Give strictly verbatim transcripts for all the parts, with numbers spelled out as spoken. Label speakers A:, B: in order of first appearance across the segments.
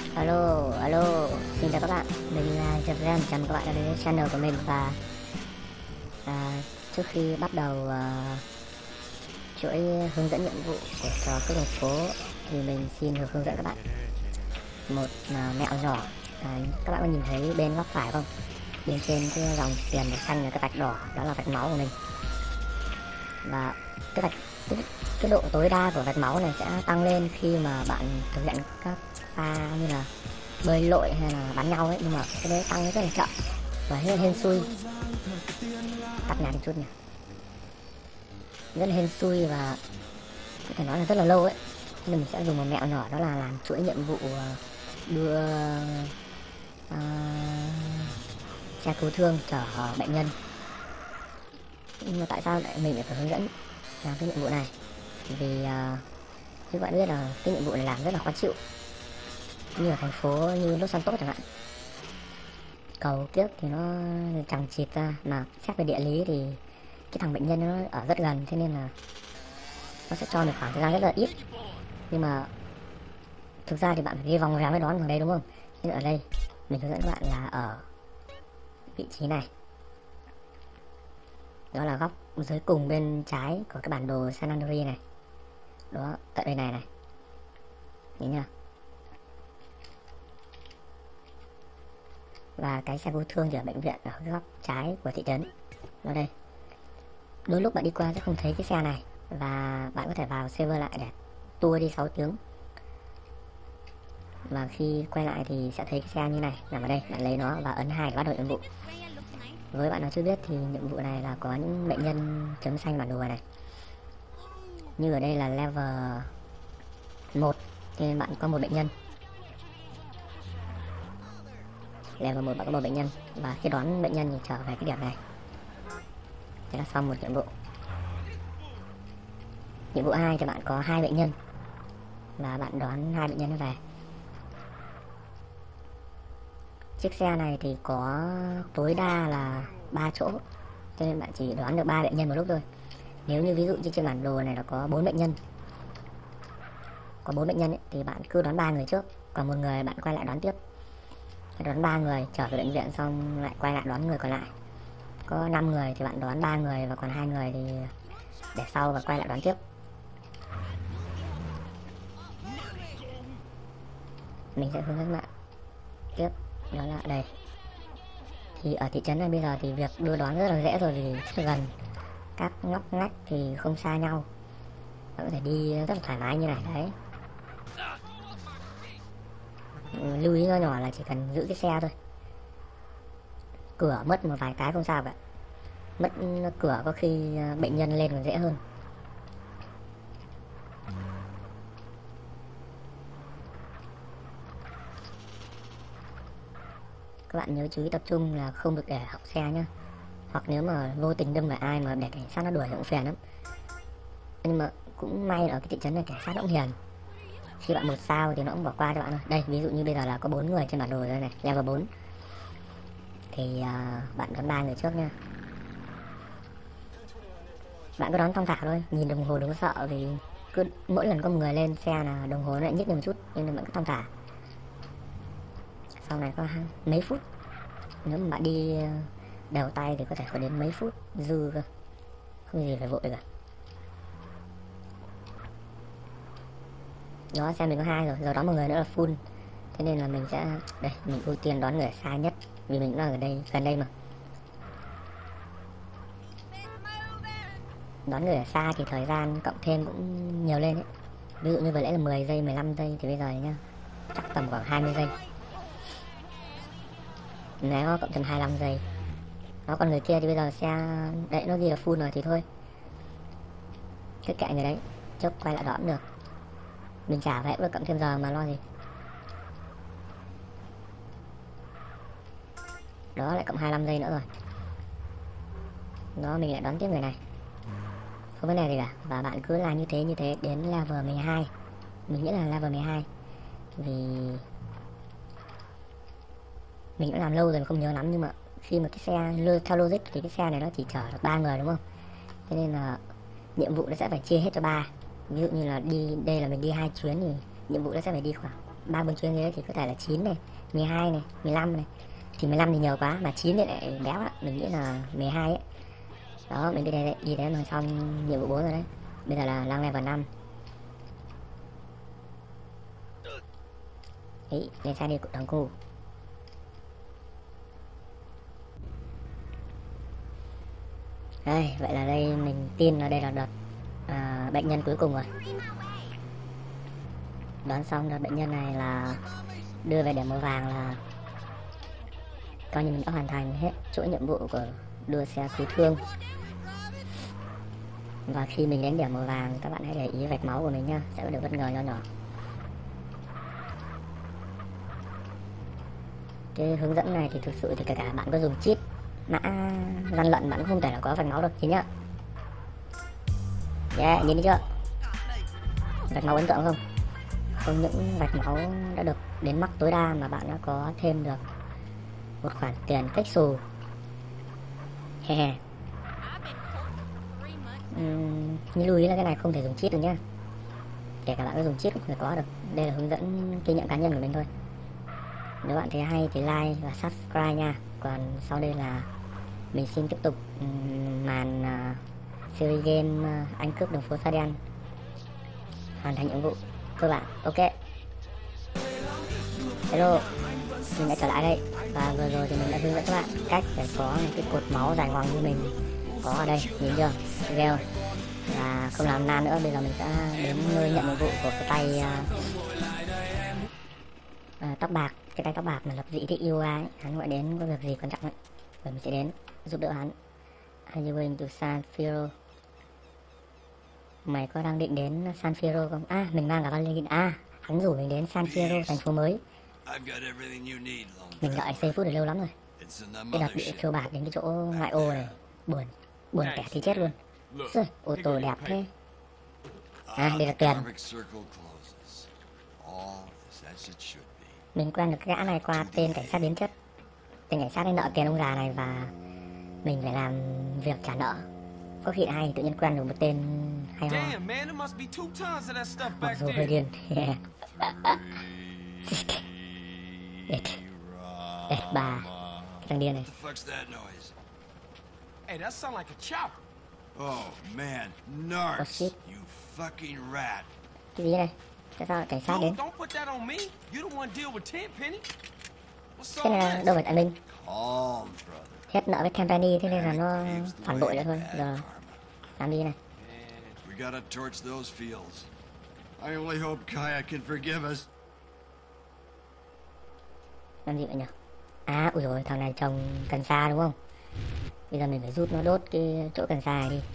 A: Alo, alo, xin chào các bạn, mình là Diệp Ren, chào mừng các bạn đã đến với channel của mình. Và à, trước khi bắt đầu à, chuỗi hướng dẫn nhiệm vụ của trò cướp đường phố thì mình xin được hướng dẫn các bạn một à, mẹo nhỏ. À, các bạn có nhìn thấy bên góc phải không? Bên trên cái dòng tiền màu xanh là cái vạch đỏ, đó là vạch máu của mình. Và cái vạch cái, cái độ tối đa của vạch máu này sẽ tăng lên khi mà bạn thực hiện các pha như là bơi lội hay là bắn nhau ấy, nhưng mà cái đấy tăng rất là chậm và hên hên xui. Tắt nhạc một chút nhỉ, rất là hên xui và có thể nói là rất là lâu ấy. Nên mình sẽ dùng một mẹo nhỏ, đó là làm chuỗi nhiệm vụ đưa uh, xe cứu thương chở bệnh nhân. Nhưng mà tại sao lại mình lại phải hướng dẫn làm cái nhiệm vụ này? Vì uh, như các bạn biết là cái nhiệm vụ này làm rất là khó chịu, như ở thành phố như Los Santos chẳng hạn. Cầu kiếp thì nó chẳng chịt ra, mà xét về địa lý thì cái thằng bệnh nhân nó ở rất gần, thế nên là nó sẽ cho mình khoảng thời gian rất là ít. Nhưng mà thực ra thì bạn phải đi vòng vèo mới đón vào đây, đúng không? Nhưng ở đây mình hướng dẫn các bạn là ở vị trí này, đó là góc dưới cùng bên trái của cái bản đồ San Andreas này. Đó, tại đây này này, nhìn nha. Và cái xe cứu thương ở bệnh viện ở góc trái của thị trấn. Đó đây. Đôi lúc bạn đi qua sẽ không thấy cái xe này, và bạn có thể vào server lại để tua đi sáu tiếng. Và khi quay lại thì sẽ thấy cái xe như này nằm ở đây, bạn lấy nó và ấn hai để bắt đầu nhiệm vụ. Với bạn nào chưa biết thì nhiệm vụ này là có những bệnh nhân chấm xanh bản đồ này. Như ở đây là level một thì bạn có một bệnh nhân. Level một bạn có một bệnh nhân, và khi đón bệnh nhân thì trở về cái điểm này. Thế là xong một nhiệm vụ. Nhiệm vụ hai thì bạn có hai bệnh nhân và bạn đón hai bệnh nhân về. Chiếc xe này thì có tối đa là ba chỗ, cho nên bạn chỉ đón được ba bệnh nhân một lúc thôi. Nếu như ví dụ như trên bản đồ này là có bốn bệnh nhân, có bốn bệnh nhân ấy, thì bạn cứ đón ba người trước, còn một người bạn quay lại đón tiếp. Đón ba người trở về bệnh viện xong lại quay lại đón người còn lại. Có năm người thì bạn đón ba người và còn hai người thì để sau và quay lại đón tiếp. Mình sẽ hướng dẫn bạn tiếp, đó là đây. Thì ở thị trấn này bây giờ thì việc đưa đón rất là dễ rồi, vì rất là gần, các ngóc ngách thì không xa nhau, bạn có thể đi rất là thoải mái như này đấy. Lưu ý nho nhỏ là chỉ cần giữ cái xe thôi, cửa mất một vài cái không sao vậy. Mất cửa có khi bệnh nhân lên còn dễ hơn. Các bạn nhớ chú ý tập trung là không được để hỏng xe nhá. Hoặc nếu mà vô tình đâm vào ai mà để cảnh sát nó đuổi thì cũng phiền lắm. Nhưng mà cũng may ở cái thị trấn này cảnh sát nó cũng hiền, khi bạn một sao thì nó cũng bỏ qua cho bạn thôi. Đây, ví dụ như bây giờ là có bốn người trên bản đồ đây này, level bốn. Thì uh, bạn đón ba người trước nha. Bạn cứ đón thong thả thôi, nhìn đồng hồ đừng có sợ, vì cứ mỗi lần có một người lên xe là đồng hồ nó lại nhích lên một chút, nên là bạn cứ thong thả. Sau này có mấy phút, nếu mà bạn đi đều tay thì có thể có đến mấy phút dư cơ, không gì phải vội cả. Đó, xe mình có hai rồi, giờ đón một người nữa là full. Thế nên là mình sẽ, đây, mình ưu tiên đón người ở xa nhất, vì mình cũng đang ở đây, gần đây mà. Đón người ở xa thì thời gian cộng thêm cũng nhiều lên ấy. Ví dụ như vừa nãy là mười giây, mười lăm giây, thì bây giờ nhá, chắc tầm khoảng hai mươi giây. Nếu cộng thêm hai mươi lăm giây. Đó, còn người kia thì bây giờ xe, đấy, nó ghi là full rồi thì thôi, cứ kệ người đấy, chốc quay lại đón được. Mình trả vậy vừa cộng thêm giờ mà lo gì. Đó, lại cộng hai mươi lăm giây nữa rồi. Đó, mình lại đón tiếp người này, không vấn đề gì cả. Và bạn cứ làm như thế như thế đến level mười hai. Mình nghĩ là level mười hai, vì mình đã làm lâu rồi không nhớ lắm. Nhưng mà khi mà cái xe, theo logic thì cái xe này nó chỉ chở được ba người đúng không? Thế nên là nhiệm vụ nó sẽ phải chia hết cho ba. Ví dụ như là đi, đây là mình đi hai chuyến thì nhiệm vụ nó sẽ phải đi khoảng ba bốn chuyên gì thì có thể là chín này, mười hai này, mười lăm này. Thì mười lăm thì nhiều quá, mà chín thì lại béo á, mình nghĩ là mười hai ấy. Đó, mình đi đây đi đấy là xong nhiệm vụ bốn rồi đấy. Bây giờ là lang level năm. Đấy, lên xe đi thằng cu. Đây, vậy là đây mình tin là đây là đợt à, bệnh nhân cuối cùng rồi. Đoán xong đợt bệnh nhân này là đưa về điểm màu vàng là coi như mình đã hoàn thành hết chuỗi nhiệm vụ của đua xe cứu thương. Và khi mình đến điểm màu vàng, các bạn hãy để ý vạch máu của mình nhá, sẽ có được bất ngờ nho nhỏ. Cái hướng dẫn này thì thực sự thì kể cả bạn có dùng cheat mã lăn lận bạn cũng không thể là có vạch máu được, nhìn nhá. Yeah, nhìn thấy chưa? Vạch máu ấn tượng không? Không những vạch máu đã được đến max tối đa mà bạn đã có thêm được một khoản tiền cách xù. He uhm, như lưu ý là cái này không thể dùng cheat được nhá. Kể cả bạn có dùng cheat cũng không thể có được. Đây là hướng dẫn kinh nghiệm cá nhân của mình thôi. Nếu bạn thấy hay thì like và subscribe nha. Còn sau đây là mình xin tiếp tục um, màn uh, series game uh, anh cướp đường phố Sardian, hoàn thành nhiệm vụ cơ bản. Ok, hello, mình đã trở lại đây. Và vừa rồi thì mình đã hướng dẫn các bạn cách để có những cái cột máu dài ngoằng như mình có ở đây, nhìn chưa, ghê không? Và không làm nan nữa, bây giờ mình sẽ đến nơi nhận nhiệm vụ của cái tay uh, uh, tóc bạc. Cái tay tóc bạc mà lập dị thích yêu ai, hắn gọi đến có việc gì quan trọng ấy, và mình sẽ đến giúp đỡ hắn. Are you going to San Fierro? Mày có đang định đến San Fierro không? À, mình mang cả vali. À, hắn rủ mình đến San Fierro, thành phố mới. Mình đợi giây phút được lâu lắm rồi. Cái đợt bị phiêu bạt đến cái chỗ ngoại ô này, buồn, buồn tẻ thì chết luôn. Rồi, ô tô đẹp thế. À, đây là tiền. Mình quen được cái gã này qua tên cảnh sát biến chất. Tên cảnh sát ấy nợ tiền ông già này và mình phải làm việc trả nợ. Có khi hay tự nhiên quen được một tên hay ho, mặc dù hơi điên. Đẹp, đẹp bà, cái thằng điên này. Oh shit. Cái gì này? Tại sao cảnh sát đến? Cái này đâu phải tại mình. Hết nợ với Company thế nên là nó phản bội nữa thôi. Giờ làm đi này. Làm gì vậy nhỉ? À, ui rồi, thằng này trồng cần sa đúng không? Bây giờ mình phải giúp nó đốt cái chỗ cần sa này đi.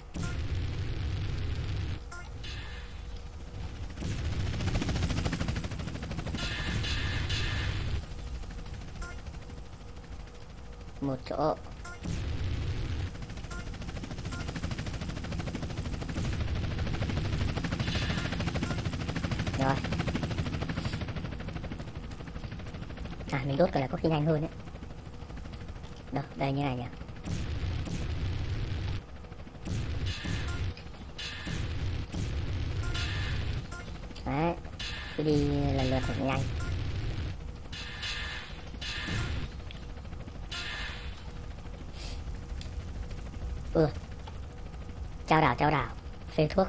A: Một chỗ. Rồi. À, mình đốt cái này có khi nhanh hơn đấy. Đâu, đây như này nhỉ. Đấy, cứ đi lần lượt thật nhanh. Ừ, trao đảo trao đảo phê thuốc.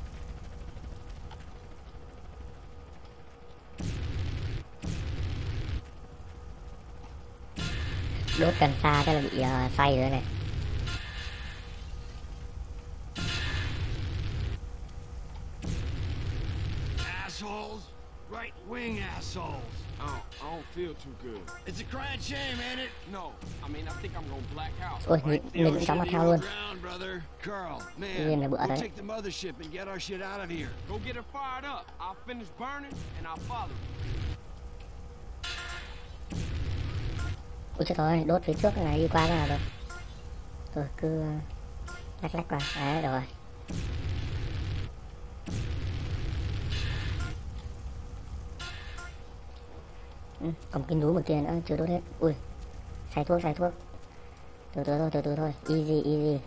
A: Đốt cần sa chắc là bị uh, say rồi này.
B: Assholes, right wing assholes. Oh, I don't feel too good. It's a crying shame, ain't it? No, I mean I think I'm gonna black out.
A: Ôi, mình, mình cũng chóng mặt theo luôn.
B: Carl,
A: man, là bữa đấy.
B: Take the mothership and get our shit out of here. Go get it fired up. I'll finish burning and I'll follow.
A: Ôi chết rồi, đốt phía trước này đi qua cái nào rồi. Rồi cứ lách lách qua, đấy rồi. Ừ, còn cái núi một kia nữa chưa đốt hết. Ui, xài thuốc xài thuốc. Từ từ thôi, từ từ thôi, easy easy.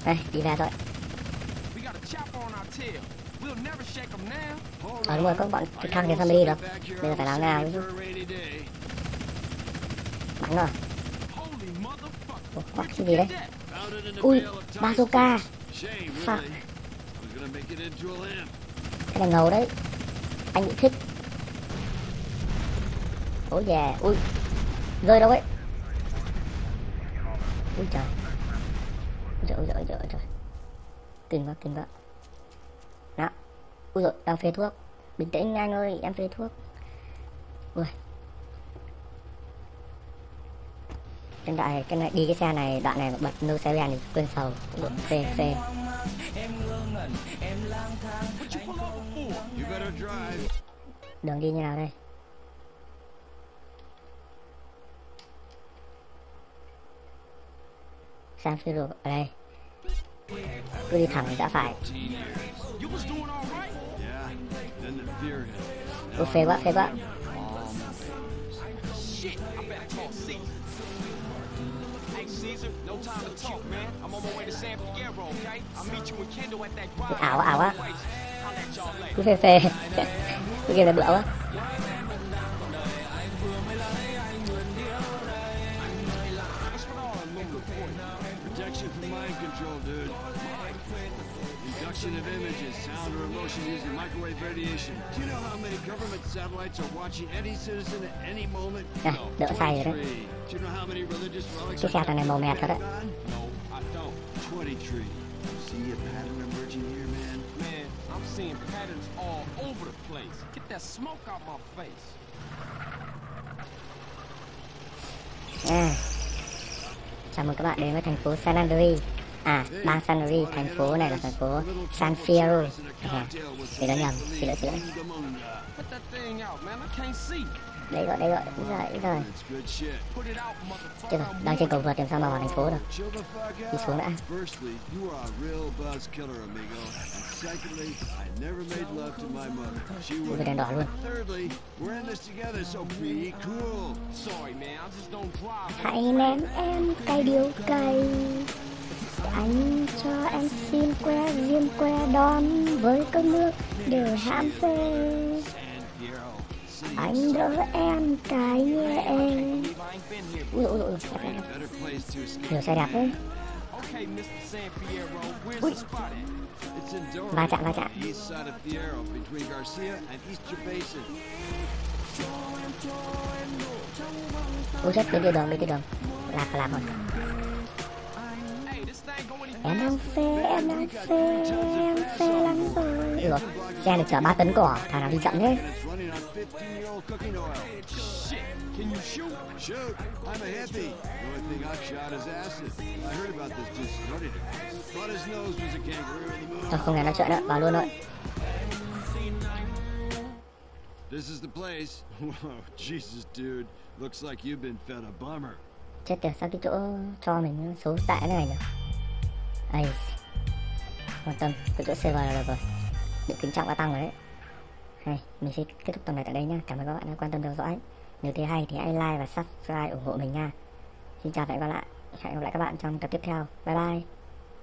A: Đây, đi về thôi. Ờ đúng rồi, có bọn trực thăng thì sao mới đi được. Bây giờ phải làm nào chứ. Bắn rồi. Ủa, có cái gì đấy? Ui, bazooka. Fuck. Cái này ngầu đấy. Anh bị thích. Ôi yeah, ui. Rơi đâu ấy? Ui trời. Ui trời, ui trời, ui trời, ui trời. Kinh quá, kinh quá. Đó. Ui dồi, đang phê thuốc. Bình tĩnh anh ơi, em phê thuốc. Ui. Cái đoạn cái này, đi cái xe này, đoạn này bật no serial thì quên sầu. Ui, phê, phê. Đường đi như nào đây? San Fierro ở đây. Cứ đi thẳng đã phải. Ôi phê quá, phê quá. Ảo quá, ảo quá. Cứ phê phê. Cứ game này bựa quá.
B: Production of images, sound, or emotion using microwave radiation. Do you know how many government satellites are watching any citizen at any moment?
A: À, đỡ sai rồi đấy.
B: Do you know how many religious relics?
A: Cái xe thằng này màu mẹt thật đấy.
B: No, I don't. twenty-three. See a pattern emerging here, man? Man, I'm seeing patterns all over the place. Get that smoke out my face.
A: À. Chào mừng các bạn đến với thành phố San Andreas. À, bang San Andreas, thành phố này là thành phố San Fierro. À, để nó nhầm, xin lỗi, xin lỗi. Đấy rồi, đấy rồi, đúng rồi, đúng rồi. Chứ rồi, đang trên cầu vượt làm sao mà vào thành phố được. Đi xuống đã. Ui, đèn đỏ luôn. Hãy ném em cây điếu cây. Anh cho em xin que diêm que đón với cơn nước để hãm phê. Anh đỡ em cái nhẹ. Ui ui ui, đẹp đẹp đẹp. Nhiều xe đẹp đấy. Ui. Va chạm, va chạm. Ui chết, bên kia đường, bên kia đường. Lạc, lạc rồi. Em đang phê, em đang phê, em phê lắm rồi. Ủa, xe này chở ba tấn cỏ, thằng nào đi chậm thế? Thôi không này nói chuyện nữa, vào luôn thôi. Chết tiệt, sao cái chỗ cho mình số tệ thế này nhỉ? Ây, quan tâm, cái chỗ server là được rồi. Độ kính trọng đã tăng rồi đấy. Hay, mình sẽ kết thúc tập này tại đây nha. Cảm ơn các bạn đã quan tâm theo dõi. Nếu thấy hay thì hãy like và subscribe ủng hộ mình nha. Xin chào và hẹn gặp lại. Hẹn gặp lại các bạn trong tập tiếp theo. Bye bye.